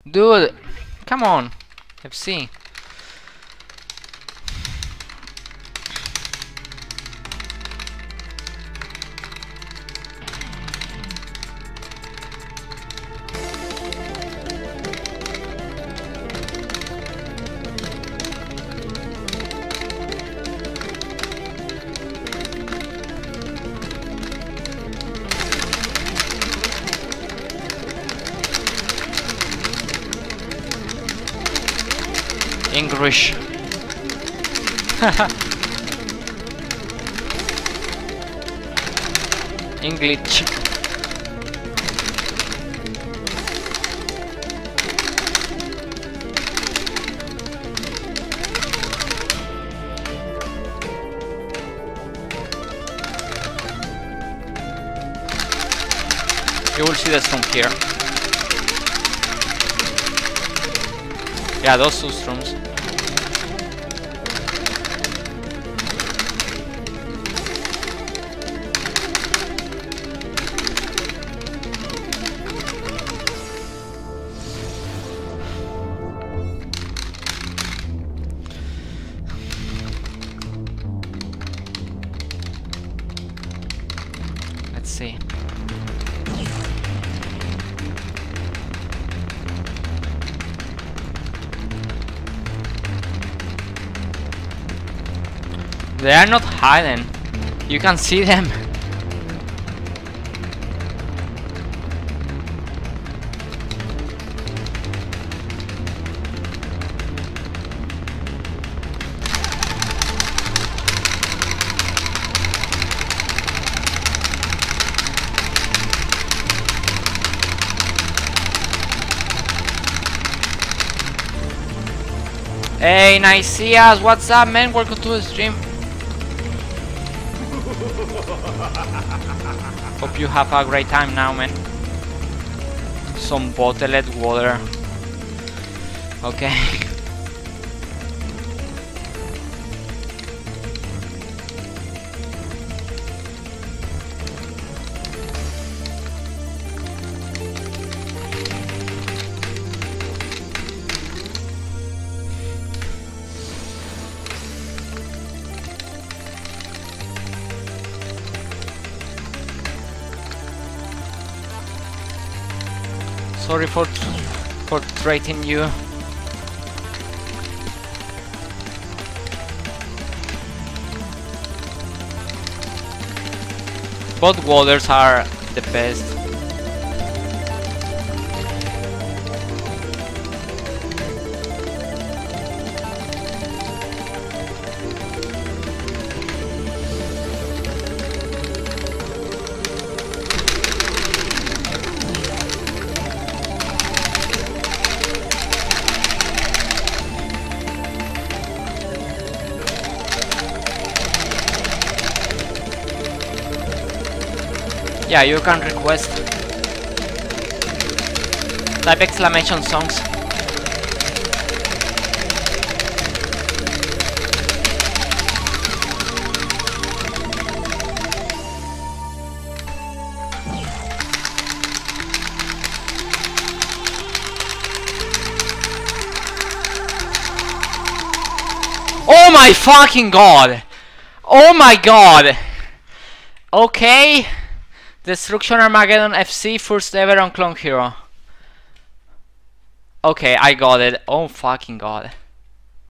Dude, come on. FC. English. English. You will see this from here. Yeah, those two strums. Let's see. They are not hiding. You can see them. Hey, Niceas, what's up, man? Welcome to the stream. Hope you have a great time now, man. Some bottled water. Okay. Sorry for treating you. Both waters are the best. Yeah, you can request. Type exclamation songs. Oh my fucking god! Oh my god! Okay. Destruction Armageddon FC, first ever on Clone Hero. Okay, I got it. Oh fucking god.